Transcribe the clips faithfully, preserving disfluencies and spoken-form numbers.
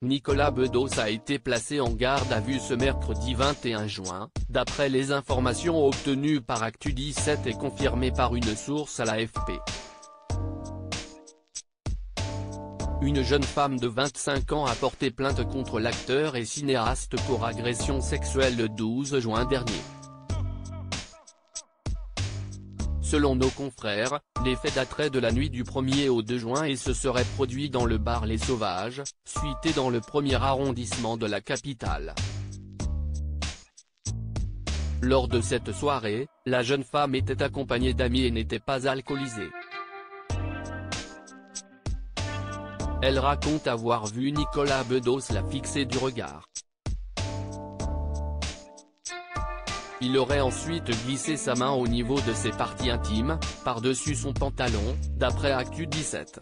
Nicolas Bedos a été placé en garde à vue ce mercredi vingt et un juin, d'après les informations obtenues par Actu dix-sept et confirmées par une source à l'A F P. Une jeune femme de vingt-cinq ans a porté plainte contre l'acteur et cinéaste pour agression sexuelle le douze juin dernier. Selon nos confrères, les faits dateraient de la nuit du premier au deux juin et se seraient produits dans le bar Les Sauvages, situé dans le premier arrondissement de la capitale. Lors de cette soirée, la jeune femme était accompagnée d'amis et n'était pas alcoolisée. Elle raconte avoir vu Nicolas Bedos la fixer du regard. Il aurait ensuite glissé sa main au niveau de ses parties intimes, par-dessus son pantalon, d'après Actu dix-sept.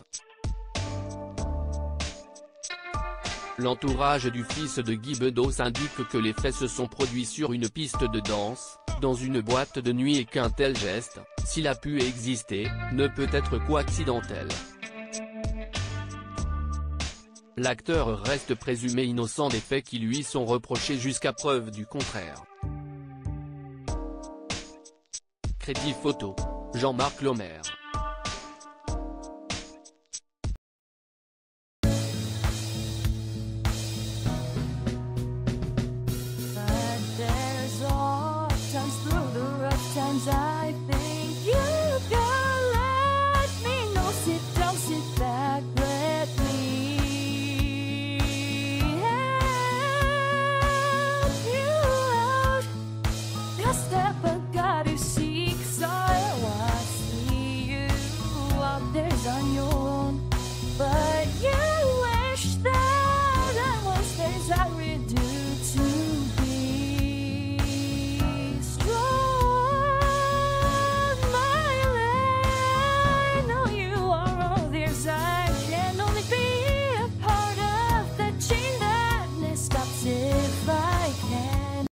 L'entourage du fils de Guy Bedos indique que les faits se sont produits sur une piste de danse, dans une boîte de nuit et qu'un tel geste, s'il a pu exister, ne peut être qu'accidentel. L'acteur reste présumé innocent des faits qui lui sont reprochés jusqu'à preuve du contraire. Crédit photo, Jean-Marc Lemaire.